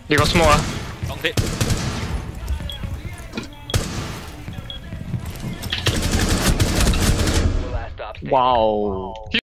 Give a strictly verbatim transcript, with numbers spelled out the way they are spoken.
You got smaller. Long hit. Last stop standing. Wow.